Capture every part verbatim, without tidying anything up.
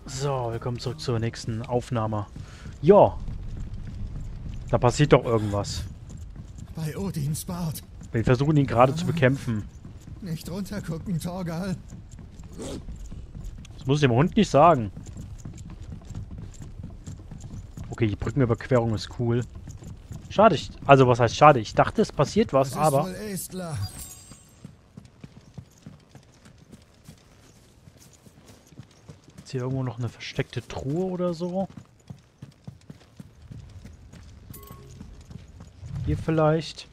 So, willkommen zurück zur nächsten Aufnahme. Ja, da passiert doch irgendwas. Bei Odins Bart. Wir versuchen ihn gerade zu bekämpfen. Nicht runtergucken, Torgal. Das muss ich dem Hund nicht sagen. Okay, die Brückenüberquerung ist cool. Schade, ich, also was heißt schade? Ich dachte, es passiert was, Das ist aber... wohl Estler. Ist hier irgendwo noch eine versteckte Truhe oder so? Hier vielleicht?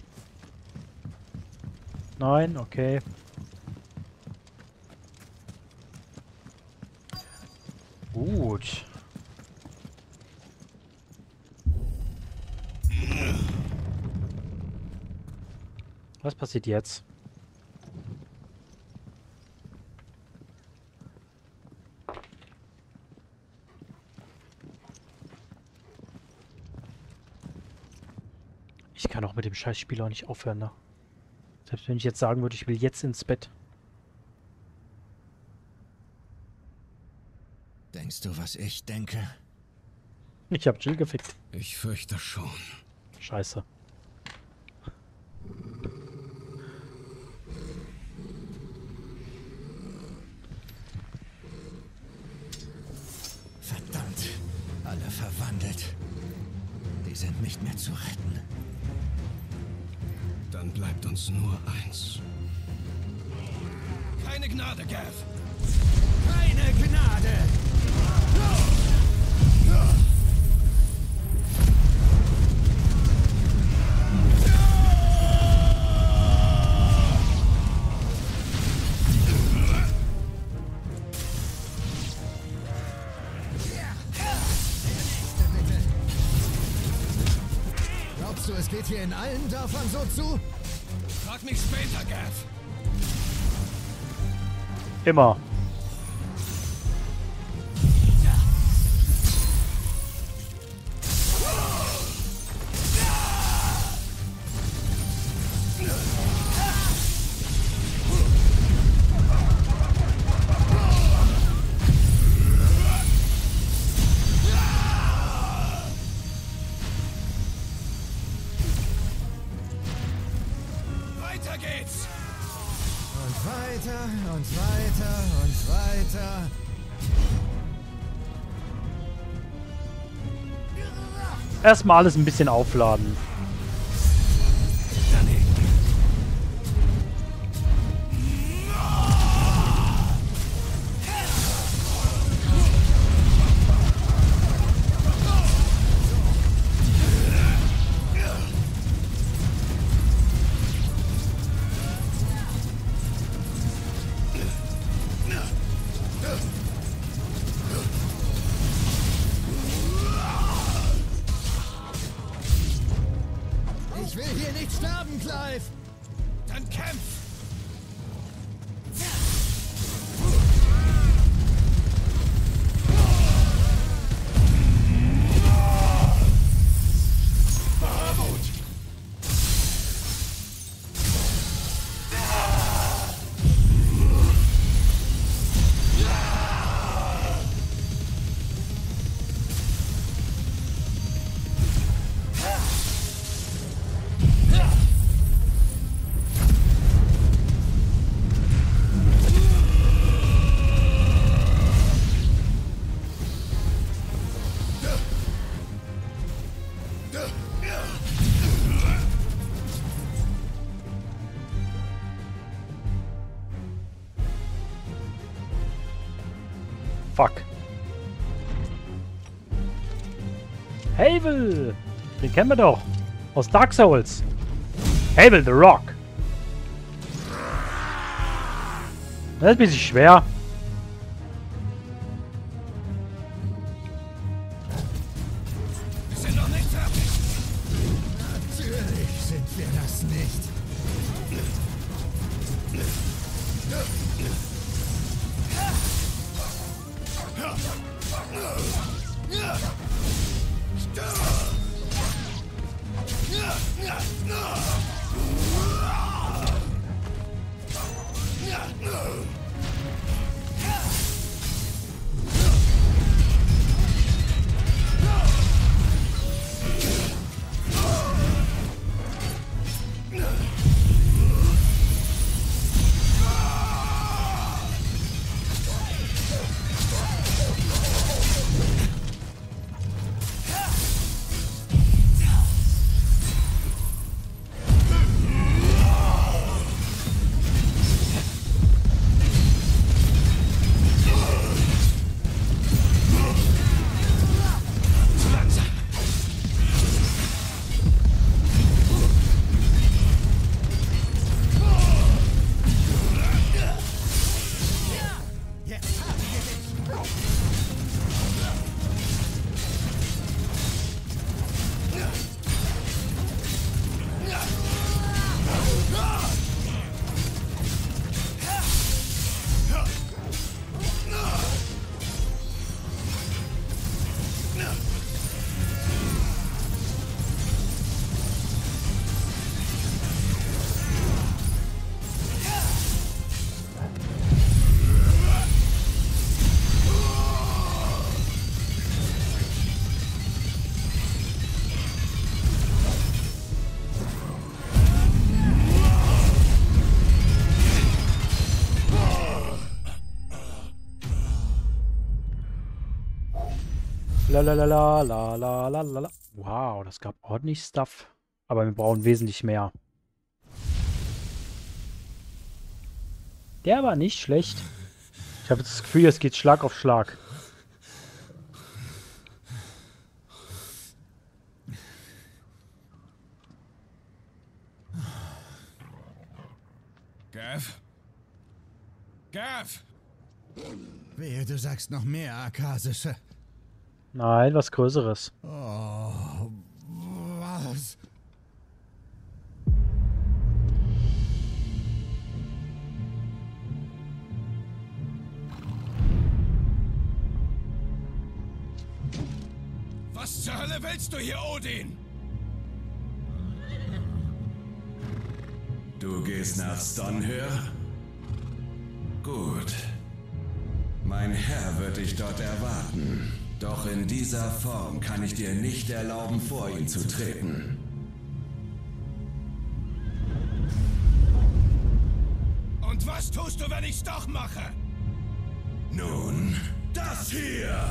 Nein? Okay. Gut. Was passiert jetzt? Ich kann auch mit dem Scheißspiel auch nicht aufhören, ne? Selbst wenn ich jetzt sagen würde, ich will jetzt ins Bett. Denkst du, was ich denke? Ich hab Jill gefickt. Ich fürchte schon. Scheiße. Verdammt. Alle verwandelt. Die sind nicht mehr zu retten. Dann bleibt uns nur eins. Keine Gnade, Gav! Keine Gnade! Glaubst du, es geht hier in allen Dörfern so zu? Frag mich später, Gav! Immer. Weiter geht's! Und weiter und weiter und weiter. Erstmal alles ein bisschen aufladen. Ich will hier nicht sterben, Clive! Dann kämpf! Bahamut! Fuck. Havel! Den kennen wir doch. Aus Dark Souls. Havel the Rock. Das ist ein bisschen schwer. Wir sind noch nicht fertig! Natürlich sind wir das nicht. Lalalala, la la la la la. Wow, das gab ordentlich Stuff. Aber wir brauchen wesentlich mehr. Der war nicht schlecht. Ich habe das Gefühl, es geht Schlag auf Schlag. Gav? Gav! Wehe, du sagst noch mehr, Arkasische. Nein, was Größeres. Oh, was? Was zur Hölle willst du hier, Odin? Du gehst nach Stonehör? Gut. Mein Herr wird dich dort erwarten. Doch in dieser Form kann ich dir nicht erlauben, vor ihn zu treten. Und was tust du, wenn ich's doch mache? Nun, das hier!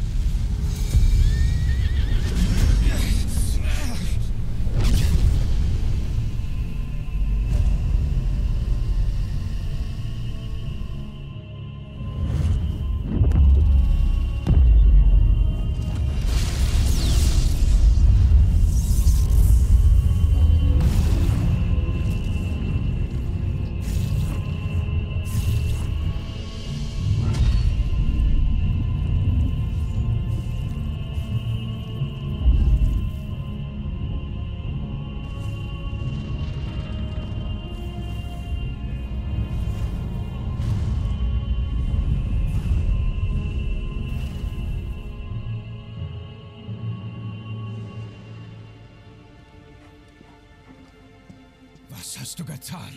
Was hast du getan?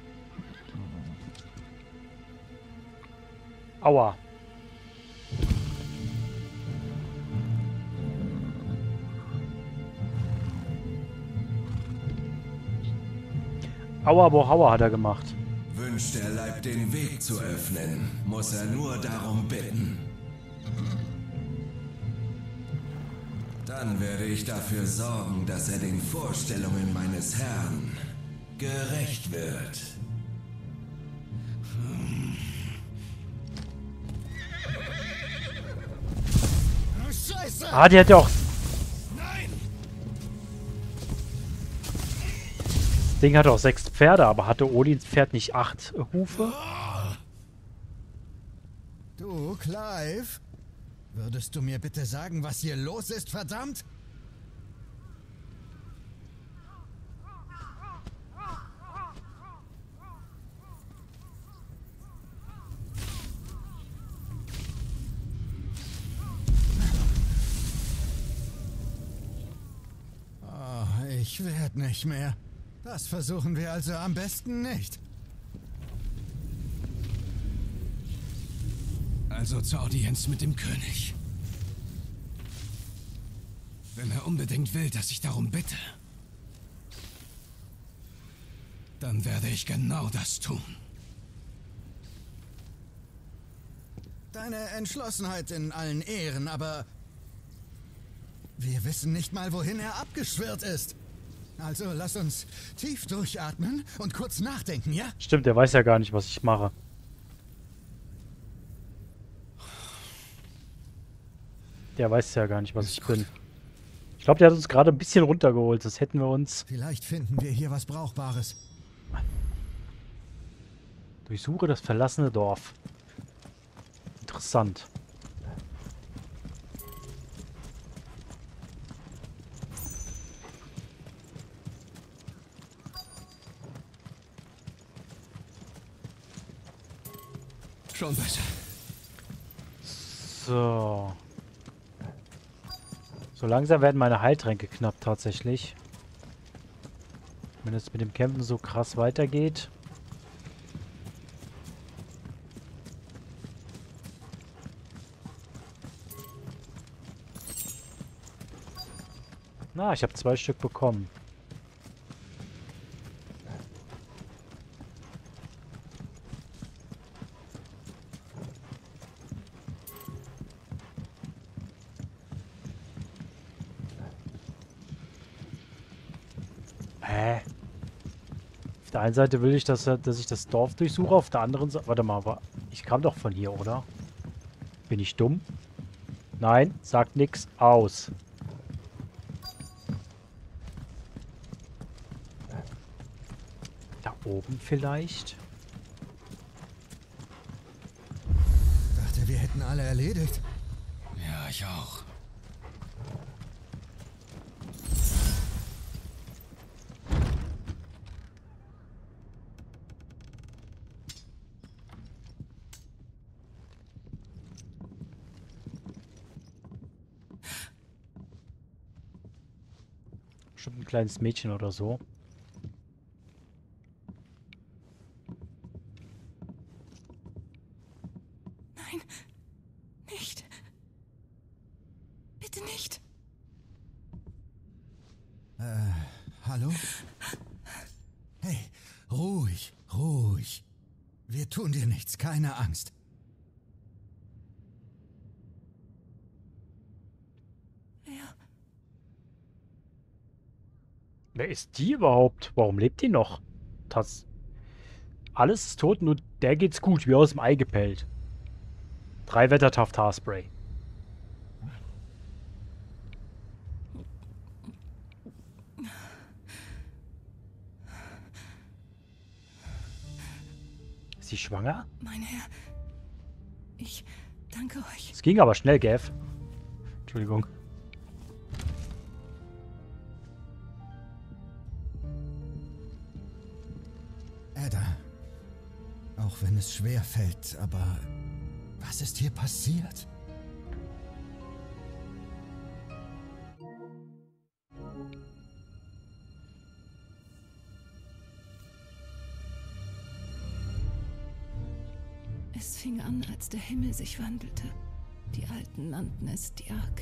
Aua. Aua, Bohauer hat er gemacht. Wünscht der Leib den Weg zu öffnen, muss er nur darum bitten. Dann werde ich dafür sorgen, dass er den Vorstellungen meines Herrn gerecht wird. Scheiße! Ah, die hat ja auch... Nein! Das Ding hatte auch sechs Pferde, aber hatte Odins Pferd nicht acht Hufe? Du, Clive? Würdest du mir bitte sagen, was hier los ist, verdammt? Oh, ich werde nicht mehr. Das versuchen wir also am besten nicht. Also zur Audienz mit dem König. Wenn er unbedingt will, dass ich darum bitte, dann werde ich genau das tun. Deine Entschlossenheit in allen Ehren, aber wir wissen nicht mal, wohin er abgeschwirrt ist. Also lass uns tief durchatmen und kurz nachdenken, ja? Stimmt, der weiß ja gar nicht, was ich mache. Der weiß ja gar nicht, was ich bin. Ich glaube, der hat uns gerade ein bisschen runtergeholt. Das hätten wir uns... Vielleicht finden wir hier was Brauchbares. Durchsuche das verlassene Dorf. Interessant. Schon besser. So. So langsam werden meine Heiltränke knapp tatsächlich. Wenn es mit dem Kämpfen so krass weitergeht. Na, ich habe zwei Stück bekommen. Hä? Auf der einen Seite will ich, dass, er- dass ich das Dorf durchsuche, auf der anderen Seite... Warte mal, wa- ich kam doch von hier, oder? Bin ich dumm? Nein, sagt nix. Aus. Da oben vielleicht? Dachte, wir hätten alle erledigt. Ja, ich auch. Bestimmt ein kleines Mädchen oder so. Nein, nicht. Bitte nicht. Äh, hallo? Hey, ruhig, ruhig. Wir tun dir nichts, keine Angst. Wer? Wer ist die überhaupt? Warum lebt die noch? Das... Alles ist tot, nur der geht's gut, wie aus dem Ei gepellt. Drei Wettertaft Haarspray. Ist sie schwanger? Mein Herr, ich danke euch. Es ging aber schnell, Gav. Entschuldigung. Ada, auch wenn es schwer fällt, aber was ist hier passiert? Es fing an, als der Himmel sich wandelte. Die Alten nannten es die Arke.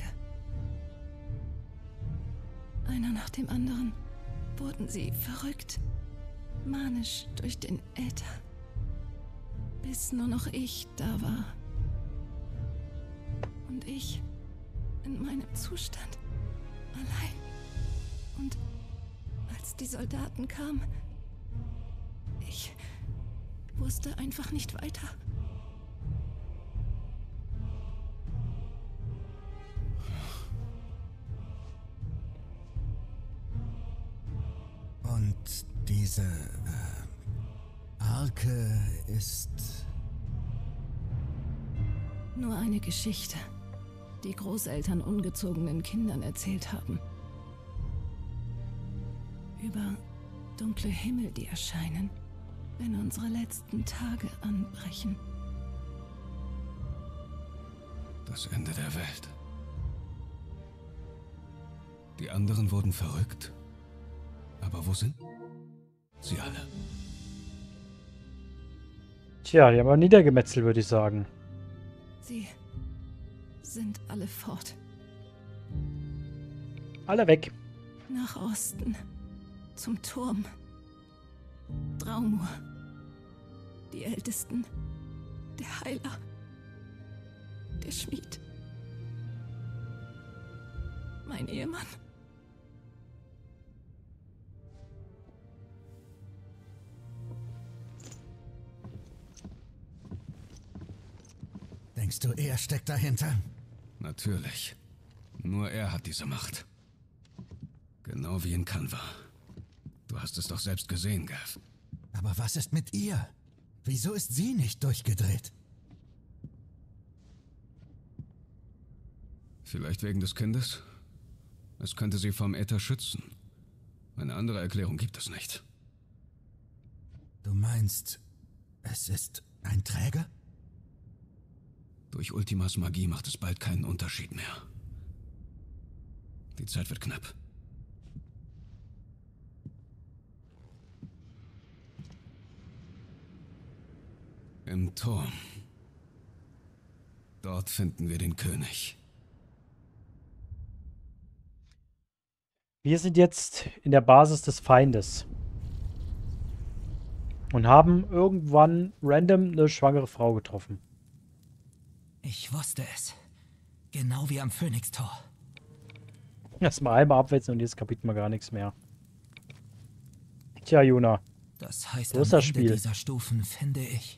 Einer nach dem anderen wurden sie verrückt, manisch durch den Äther, bis nur noch ich da war. Und ich in meinem Zustand, allein. Und als die Soldaten kamen, ich wusste einfach nicht weiter. Und diese äh, Arke ist... Nur eine Geschichte, die Großeltern ungezogenen Kindern erzählt haben. Über dunkle Himmel, die erscheinen, wenn unsere letzten Tage anbrechen. Das Ende der Welt. Die anderen wurden verrückt. Aber wo sind sie alle? Tja, die haben wir niedergemetzelt, würde ich sagen. Sie sind alle fort. Alle weg. Nach Osten. Zum Turm. Draumur. Die Ältesten. Der Heiler. Der Schmied. Mein Ehemann. Denkst du, er steckt dahinter? Natürlich. Nur er hat diese Macht. Genau wie in Kanva. Du hast es doch selbst gesehen, Gav. Aber was ist mit ihr? Wieso ist sie nicht durchgedreht? Vielleicht wegen des Kindes? Es könnte sie vom Äther schützen. Eine andere Erklärung gibt es nicht. Du meinst, es ist ein Träger? Durch Ultimas Magie macht es bald keinen Unterschied mehr. Die Zeit wird knapp. Im Turm. Dort finden wir den König. Wir sind jetzt in der Basis des Feindes. Und haben irgendwann random eine schwangere Frau getroffen. Ich wusste es. Genau wie am Phönixtor. Erstmal einmal abwälzen und jetzt kapiert man gar nichts mehr. Tja, Juna. Das heißt, So am ist das Ende Spiel. dieser Stufen finde ich.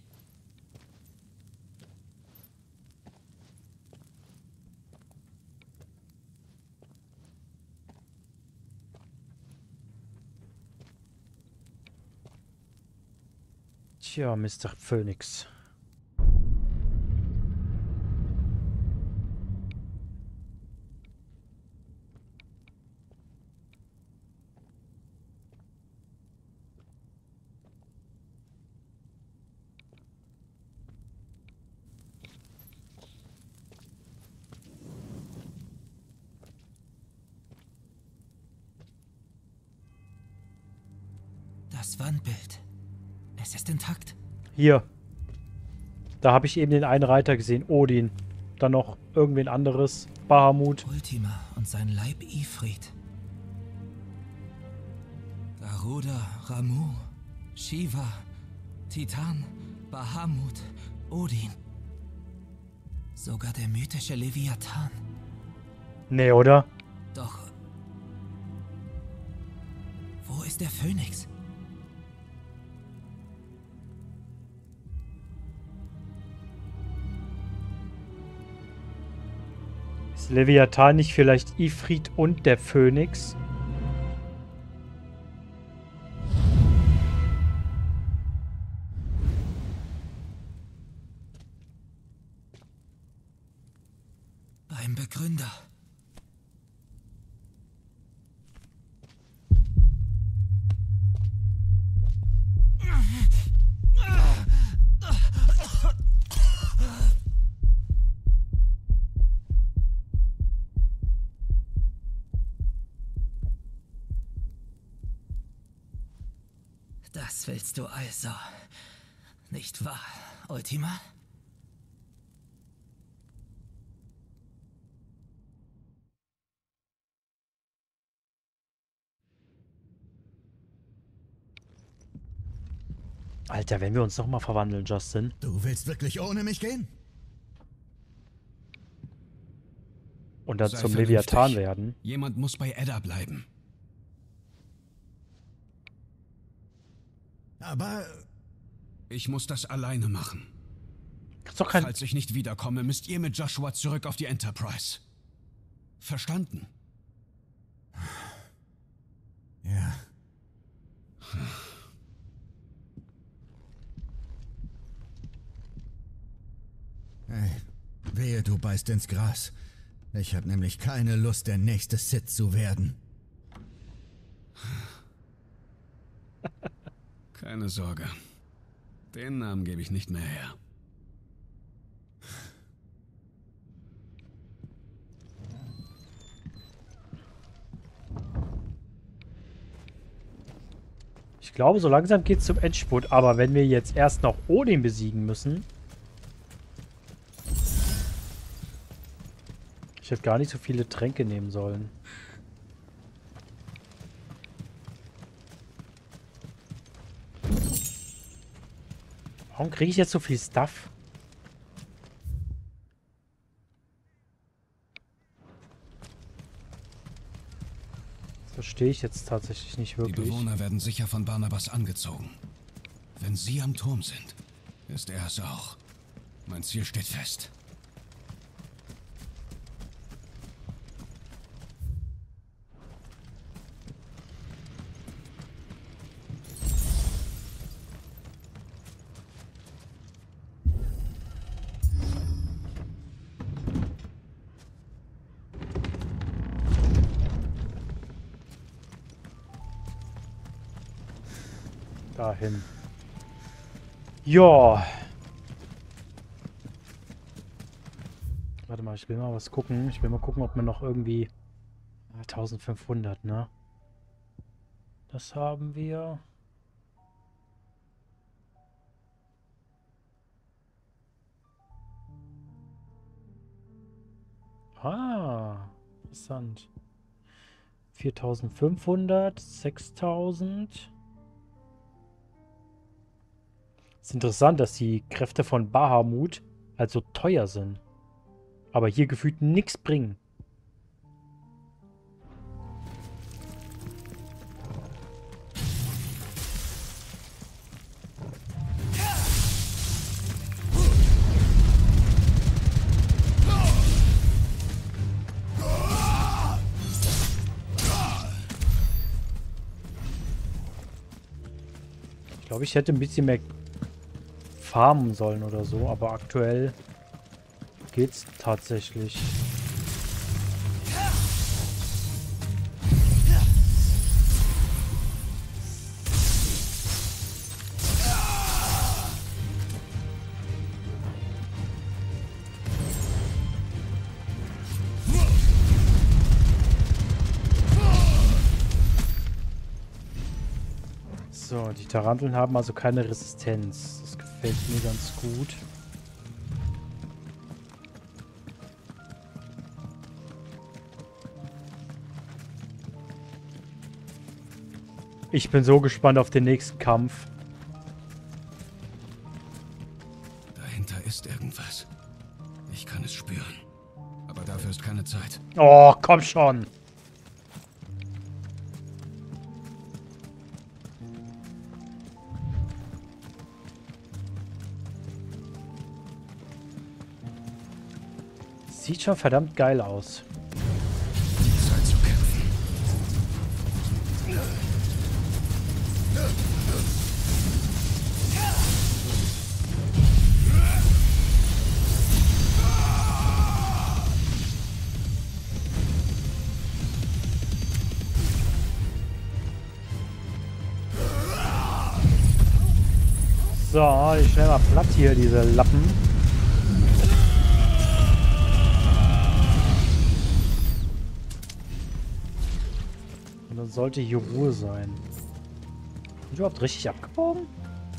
Tja, Mister Phoenix. Das Wandbild. Es ist intakt. Hier. Da habe ich eben den einen Reiter gesehen. Odin. Dann noch irgendwen anderes. Bahamut. Ultima und sein Leib Ifrit. Garuda, Ramu, Shiva, Titan, Bahamut, Odin. Sogar der mythische Leviathan. Nee, oder? Doch. Wo ist der Phönix? Ist Leviathan nicht vielleicht Ifrit und der Phönix? Beim Begründer. Das willst du also. Nicht wahr, Ultima? Alter, wenn wir uns noch mal verwandeln, Justin. Du willst wirklich ohne mich gehen? Und dann Sei zum vernünftig. Leviathan werden. Jemand muss bei Edda bleiben. Aber Ich muss das alleine machen. Gibt's doch kein... Falls ich nicht wiederkomme, müsst ihr mit Joshua zurück auf die Enterprise. Verstanden? ja. Hey, wehe, du beißt ins Gras. Ich habe nämlich keine Lust, der nächste Sith zu werden. Keine Sorge. Den Namen gebe ich nicht mehr her. Ich glaube, so langsam geht's zum Endspurt. Aber wenn wir jetzt erst noch Odin besiegen müssen... Ich hätte gar nicht so viele Tränke nehmen sollen. Warum kriege ich jetzt so viel Stuff? Das verstehe ich jetzt tatsächlich nicht Die wirklich. Bewohner werden sicher von Barnabas angezogen. Wenn sie am Turm sind, ist er es auch. Mein Ziel steht fest. Dahin. Ja. Warte mal, ich will mal was gucken. Ich will mal gucken, ob wir noch irgendwie... Ah, eintausendfünfhundert, ne? Das haben wir. Ah, interessant. viertausendfünfhundert, sechstausend. Es ist interessant, dass die Kräfte von Bahamut halt so teuer sind. Aber hier gefühlt nichts bringen. Ich glaube, ich hätte ein bisschen mehr farmen sollen oder so, aber aktuell geht's tatsächlich. So, die Taranteln haben also keine Resistenz. Das gefällt mir ganz gut. Ich bin so gespannt auf den nächsten Kampf. Dahinter ist irgendwas. Ich kann es spüren. Aber dafür ist keine Zeit. Oh, komm schon. Sieht schon verdammt geil aus. Zeit zu kämpfen. So, ich schnell mal platt hier, diese Lappen. Und dann sollte hier Ruhe sein. Bin ich überhaupt richtig abgebogen?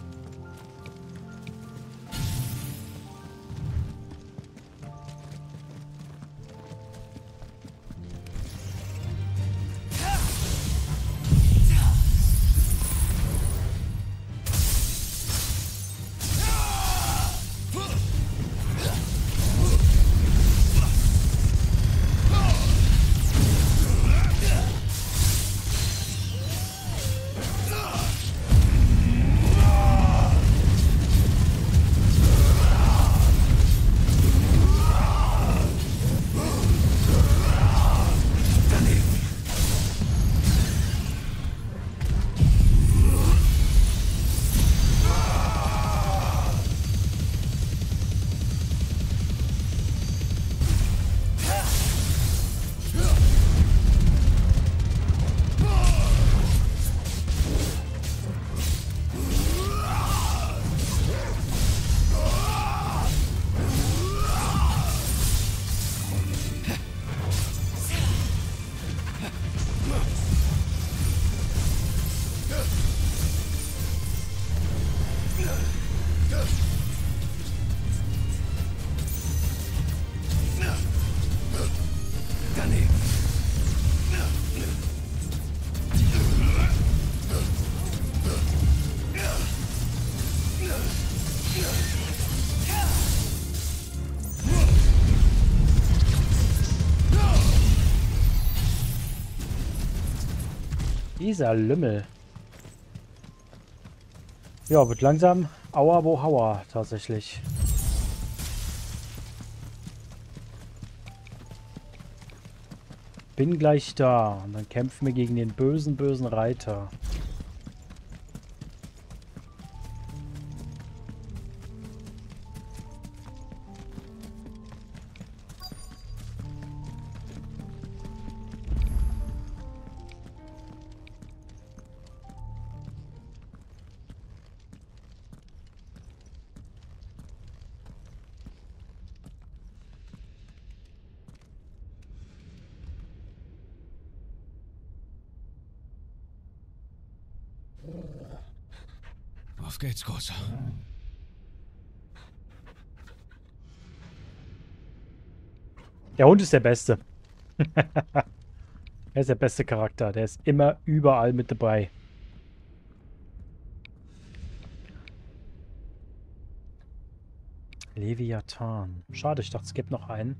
Dieser Lümmel. Ja, wird langsam Aua wo Hauer tatsächlich. Bin gleich da. Und dann kämpfen wir gegen den bösen, bösen Reiter. Auf geht's, Großer. Der Hund ist der Beste. Er ist der beste Charakter. Der ist immer überall mit dabei. Leviathan. Schade, ich dachte, es gibt noch einen.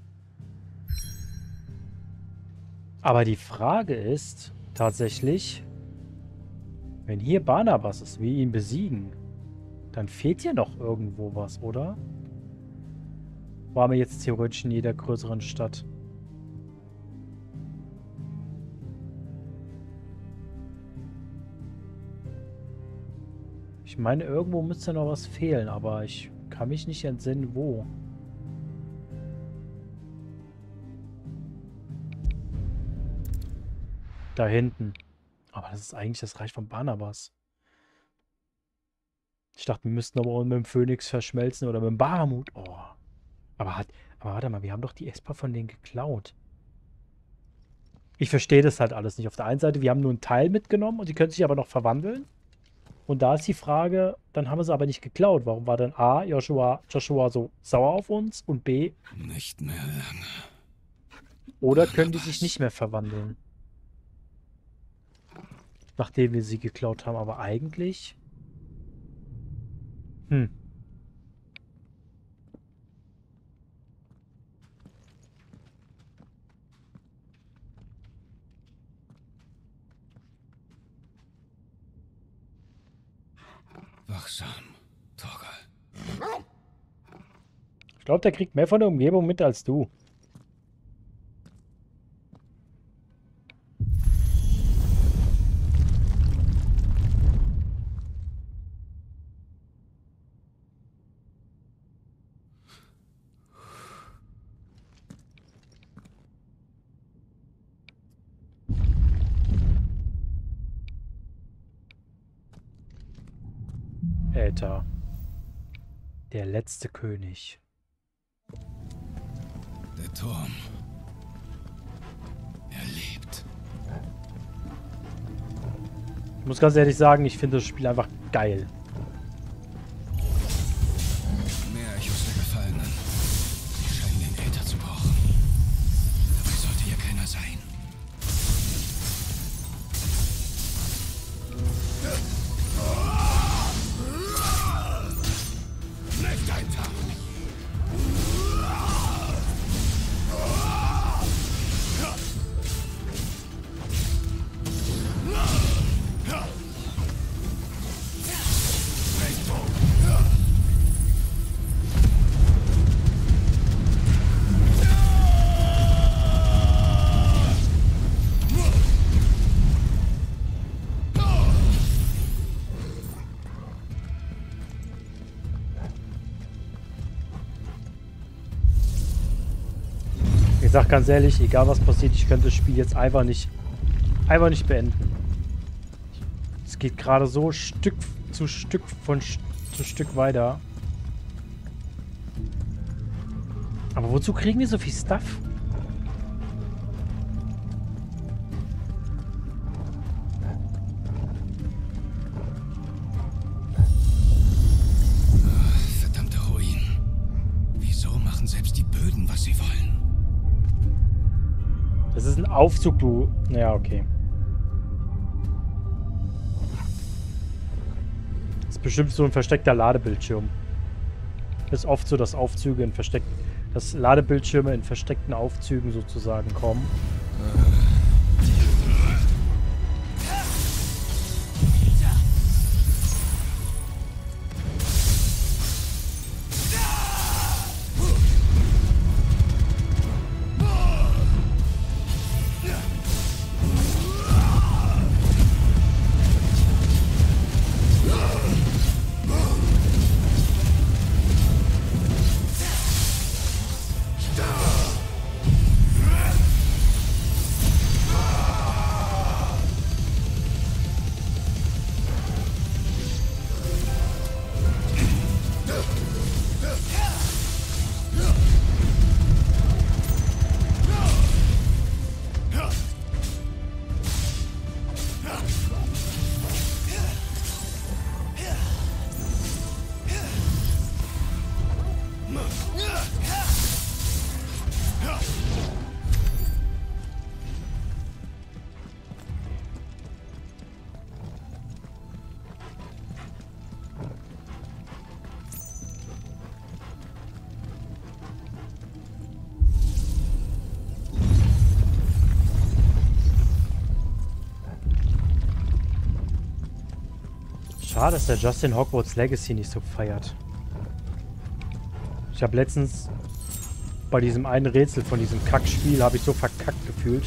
Aber die Frage ist tatsächlich, wenn hier Barnabas ist, wir ihn besiegen, dann fehlt hier noch irgendwo was, oder? Waren wir jetzt theoretisch in jeder größeren Stadt? Ich meine, irgendwo müsste noch was fehlen, aber ich kann mich nicht entsinnen, wo. Da hinten. Aber das ist eigentlich das Reich von Barnabas. Ich dachte, wir müssten aber mit dem Phönix verschmelzen oder mit dem Bahamut. Oh. Aber, hat, aber warte mal, wir haben doch die Esper von denen geklaut. Ich verstehe das halt alles nicht. Auf der einen Seite, wir haben nur einen Teil mitgenommen und die können sich aber noch verwandeln. Und da ist die Frage, dann haben wir sie aber nicht geklaut. Warum war dann A, Joshua, Joshua so sauer auf uns und B, Nicht mehr lange. oder können die sich nicht mehr verwandeln? Nachdem wir sie geklaut haben, aber eigentlich... Hm. Wachsam, Torgal. Ich glaube, der kriegt mehr von der Umgebung mit als du. Äther. Der letzte König. Der Turm. Er lebt. Ich muss ganz ehrlich sagen, ich finde das Spiel einfach geil. Mehr Echos der Gefallenen. Sie scheinen den Äther zu brauchen. Dabei sollte hier keiner sein. Nicht ein Tag. Ich sag ganz ehrlich, egal was passiert, ich könnte das Spiel jetzt einfach nicht, einfach nicht beenden. Es geht gerade so Stück zu Stück von St zu Stück weiter. Aber wozu kriegen wir so viel Stuff? Verdammte Ruinen. Wieso machen selbst die Böden, was sie wollen? Das ist ein Aufzug, du. Ja, okay. Das ist bestimmt so ein versteckter Ladebildschirm. Das ist oft so, dass Aufzüge in versteckten, dass Ladebildschirme in versteckten Aufzügen sozusagen kommen. Schade, dass der Justin Hogwarts Legacy nicht so feiert. Ich habe letztens bei diesem einen Rätsel von diesem Kackspiel habe ich so verkackt gefühlt.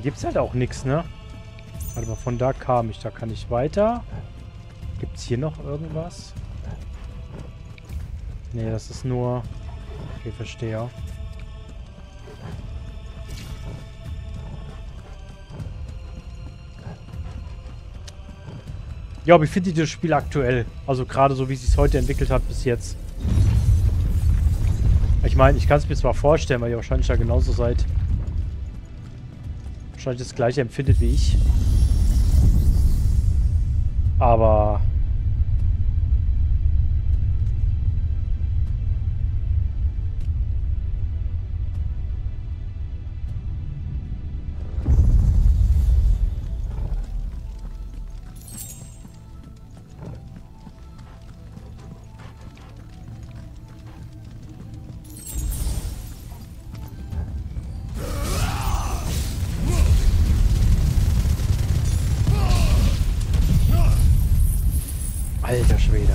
gibt es halt auch nichts, ne? Warte mal, von da kam ich. Da kann ich weiter. Gibt es hier noch irgendwas? Nee, das ist nur... Okay, verstehe. Ja, wie findet ihr das Spiel aktuell? Also gerade so, wie es sich heute entwickelt hat bis jetzt. Ich meine, ich kann es mir zwar vorstellen, weil ihr wahrscheinlich ja genauso seid. Wahrscheinlich das gleiche empfindet wie ich. Aber... Alter Schwede.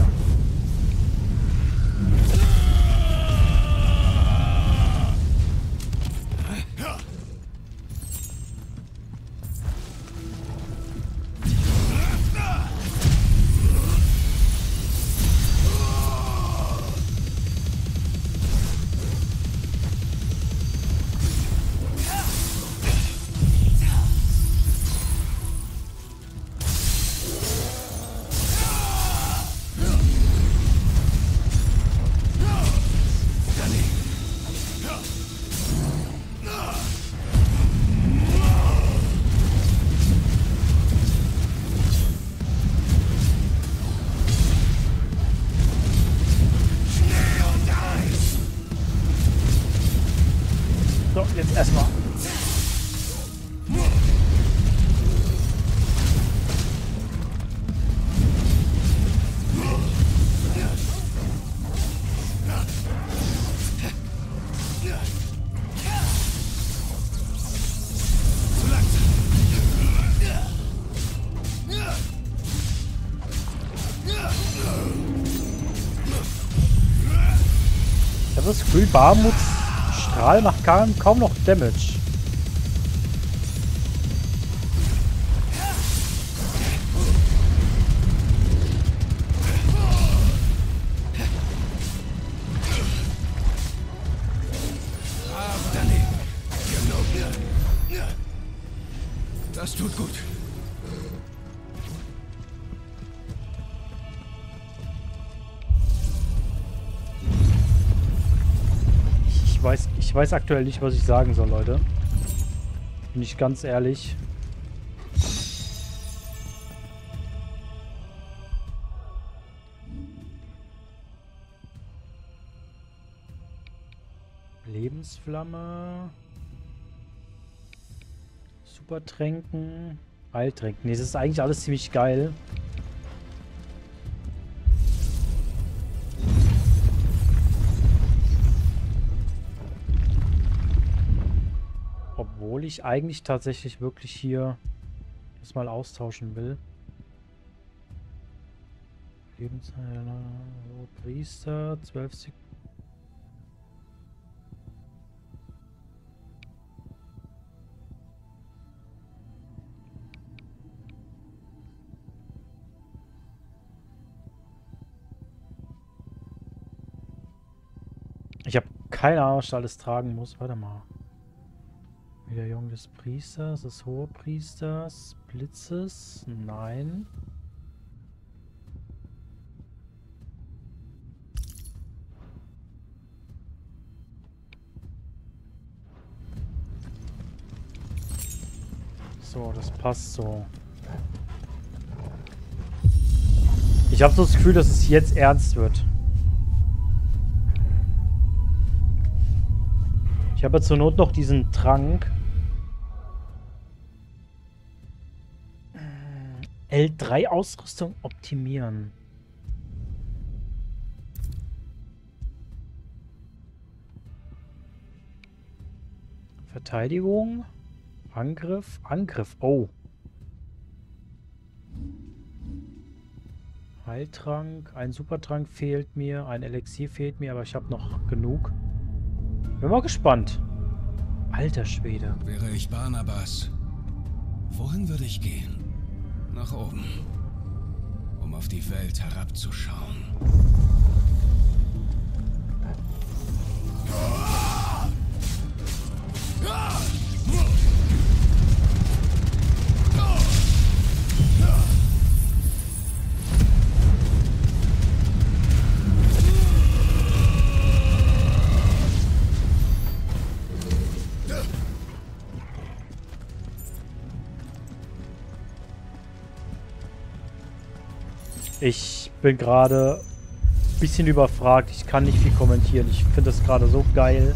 So, jetzt erstmal. Ich habe das Gefühl, Bahamut's Strahl macht kaum, kaum noch Damage. Das tut gut. Ich weiß, ich weiß aktuell nicht, was ich sagen soll, Leute. Bin ich ganz ehrlich. Lebensflamme. Supertränken. Heiltränken. Nee, das ist eigentlich alles ziemlich geil. Obwohl ich eigentlich tatsächlich wirklich hier das mal austauschen will. Lebensheiler, Priester, zwölf Sekunden. Ich habe keine Ahnung, was ich alles tragen muss. Warte mal. Wiederjung des Priesters, des Hohepriesters, Blitzes, nein. So, das passt so. Ich habe so das Gefühl, dass es jetzt ernst wird. Ich habe zur Not noch diesen Trank. L drei Ausrüstung optimieren. Verteidigung. Angriff. Angriff. Oh. Heiltrank. Ein Supertrank fehlt mir. Ein Elixier fehlt mir, aber ich habe noch genug. Bin mal gespannt. Alter Schwede. Wäre ich Barnabas, Wohin würde ich gehen? Nach oben. Um auf die Welt herabzuschauen. Ich bin gerade ein bisschen überfragt. Ich kann nicht viel kommentieren. Ich finde das gerade so geil.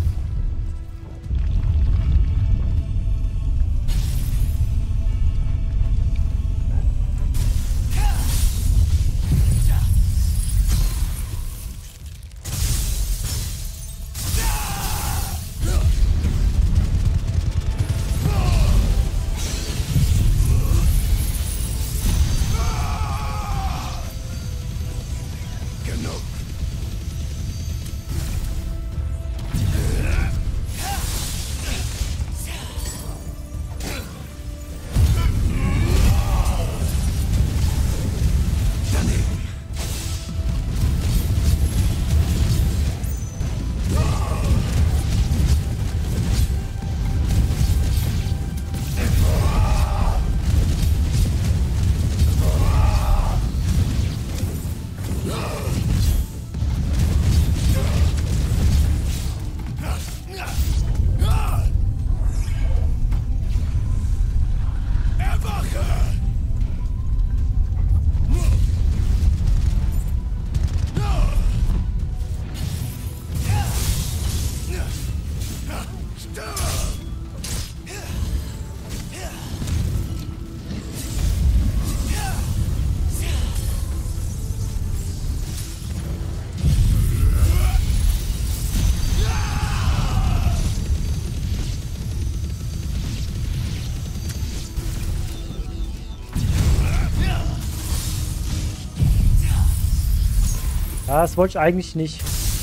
Ja, das wollte ich eigentlich nicht.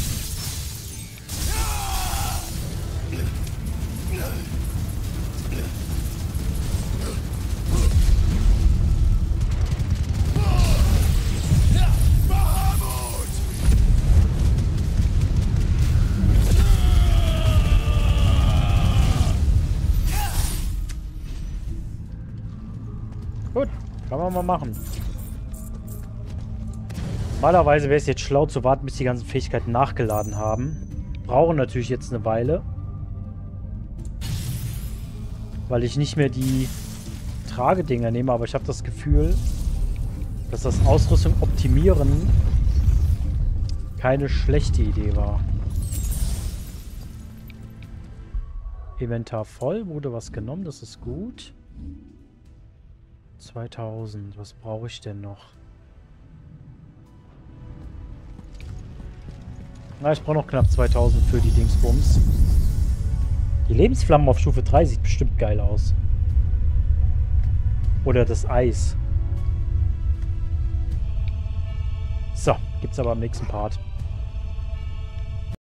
Gut, kann man mal machen. Normalerweise wäre es jetzt schlau zu warten, bis die ganzen Fähigkeiten nachgeladen haben. Brauchen natürlich jetzt eine Weile. Weil ich nicht mehr die Tragedinger nehme, aber ich habe das Gefühl, dass das Ausrüstung optimieren keine schlechte Idee war. Inventar voll, wurde was genommen, das ist gut. zweitausend, was brauche ich denn noch? Na, ich brauche noch knapp zweitausend für die Dingsbums. Die Lebensflammen auf Stufe drei sieht bestimmt geil aus. Oder das Eis. So, gibt's aber im nächsten Part.